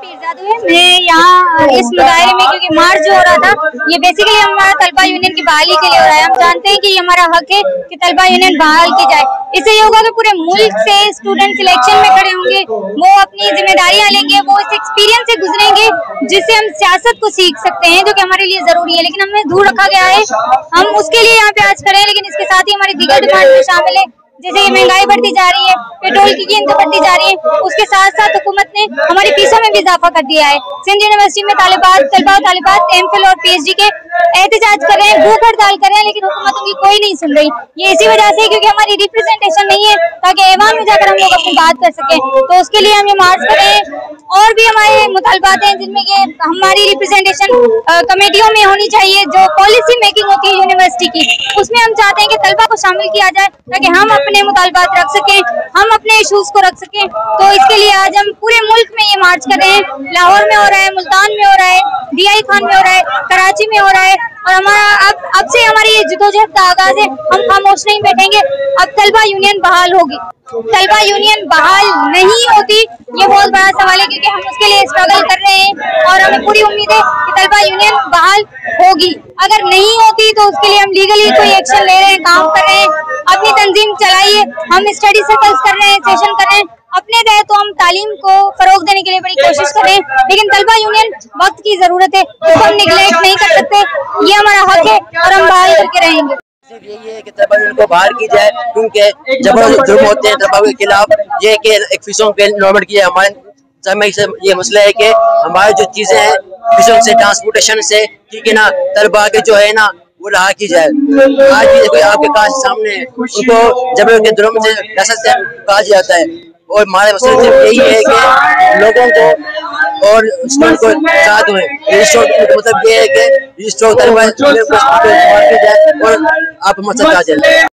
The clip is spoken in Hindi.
मैं यहाँ इस मुजाहरे में, क्योंकि मार्च जो हो रहा था ये बेसिकली हमारा तलबा यूनियन की बहाली के लिए हो रहा है। हम जानते हैं कि ये हमारा हक है कि तलबा यूनियन बहाल की जाए। इससे ये होगा कि पूरे मुल्क से स्टूडेंट सिलेक्शन में खड़े होंगे, वो अपनी जिम्मेदारियां लेंगे, वो इस एक्सपीरियंस से गुजरेंगे जिससे हम सियासत को सीख सकते हैं, जो कि हमारे लिए जरूरी है। लेकिन हमें दूर रखा गया है, हम उसके लिए यहाँ पे आज खड़े हैं। लेकिन इसके साथ ही हमारी दीगर डिमांड में शामिल है, जैसे ये महंगाई बढ़ती जा रही है, पेट्रोल की कीमतें बढ़ती जा रही है, उसके साथ साथ हुकूमत ने हमारी फीसों में भी इजाफा कर दिया है। सिंध यूनिवर्सिटी में तलबा और तालिबात एमफिल और पीएचडी के एहतजाज कर रहे हैं, भूख हड़ताल कर रहे हैं, लेकिन हुकूमत उनकी कोई नहीं सुन रही। ये इसी वजह से क्योंकि हमारी रिप्रेजेंटेशन नहीं है, ताकि ऐवान में जाकर हम लोग अपनी बात कर सकें। तो उसके लिए हम ये मार्च करें। और भी हमारे मुतालबात हैं जिनमें कि हमारी रिप्रेजेंटेशन कमेटियों में होनी चाहिए, जो पॉलिसी मेकिंग होती है यूनिवर्सिटी की, उसमें हम चाहते हैं कि तलबा को शामिल किया जाए, ताकि हम अपने मुतालबात रख सकें, हम अपने इशूज को रख सकें। तो इसके लिए आज हम पूरे मुल्क में ये मार्च कर रहे हैं। लाहौर में हो रहा है, मुल्तान में हो रहा है, DI खान में हो रहा है, कराची में हो रहा है। और हमारा अब से हमारी ये जिदोजहद का आगाज है, हम खामोश नहीं बैठेंगे। अब तलबा यूनियन बहाल होगी। तलबा यूनियन बहाल नहीं होती, ये बहुत बड़ा सवाल है, क्योंकि हम उसके लिए स्ट्रगल कर रहे हैं और हमें पूरी उम्मीद है कि तलबा यूनियन बहाल होगी। अगर नहीं होती तो उसके लिए हम लीगली कोई एक्शन ले रहे हैं, काम कर रहे हैं। अपनी तंजीम चलाइए, हम स्टडी सर्कल्स कर रहे हैं, सेशन कर रहे हैं। अपने तहत तो हम तालीम को फरोग देने के लिए बड़ी कोशिश कर रहे हैं, लेकिन तलबा यूनियन वक्त की जरूरत है, तो हम निगलेक्ट नहीं कर सकते। ये हमारा हक है और हम बहाल करके रहेंगे। सिर्फ यही है कि तलबा यूनियन को बाहर की जाए, क्योंकि जब जुर्म होते हैं तलबा के खिलाफ, ये कि एक फीसों पे नॉर्मल किया। हमारे ये मसला है कि हमारी जो चीजें हैं फीसों से, ट्रांसपोर्टेशन से, ठीक है ना, तलबा के जो है ना वो रहा की जाए। आज भी कोई आपके काश सामने है, उनको जबरों के जुर्म से से कहा जाता है। और हमारे मसले सिर्फ यही है कि लोगों को और स्टूडेंट को साथ में मतलब ये है कि तलबा को जाए और आप मसला आ जाए।